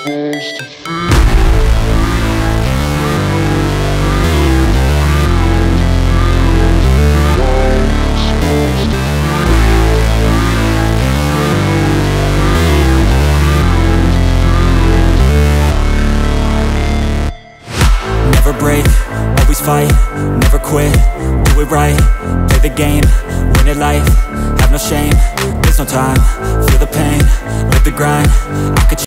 supposed to feel. Never break, always fight, never quit, do it right, play the game, win it life, have no shame, there's no time, feel the pain, live the grind, I could